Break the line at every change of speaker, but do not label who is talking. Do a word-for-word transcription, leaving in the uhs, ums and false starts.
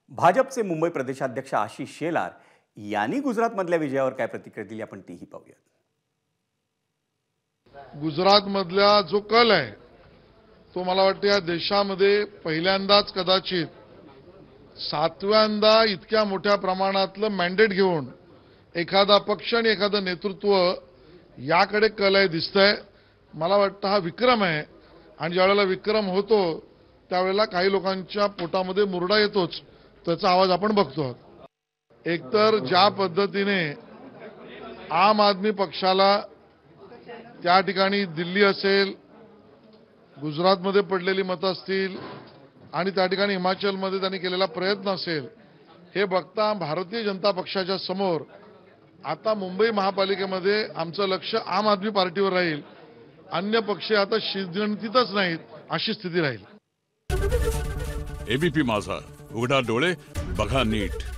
भाजपचे मुंबई प्रदेशाध्यक्ष आशिष शेलार यांनी गुजरातमधल्या विजयावर काय प्रतिक्रिया दिली आपण तीही पाहूया।
गुजरातमधला जो कल आहे तो मला वाटतं या देशामध्ये पहिल्यांदाच कदाचित सातव्यांदा इतक्या मोठ्या प्रमाणातलं मॅन्डेट घेऊन एखादा पक्ष आणि एखादं नेतृत्व याकडे कल आहे दिसतंय। मला वाटतं हा विक्रम आहे आणि ज्यावेळेला विक्रम होतो त्यावेळेला काही लोकांच्या पोटामध्ये मुरडा येतोच, त्याचा आवाज आपण बघतो। एकतर ज्या पद्धतीने आम आदमी पक्षाला त्या ठिकाणी दिल्ली असेल, गुजरातमध्ये पडलेली मतं असतील आणि त्या ठिकाणी हिमाचलमध्ये त्यांनी केलेला प्रयत्न असेल, हे बघता भारतीय जनता पक्षाच्या समोर आता मुंबई महापालिकेमध्ये आमचं लक्ष आम आदमी पार्टीवर राहील, अन्य पक्ष आता शिवगणतीतच नाहीत अशी स्थिती राहील।
एबीपी माझा, उघडा डोळे बघा नीट।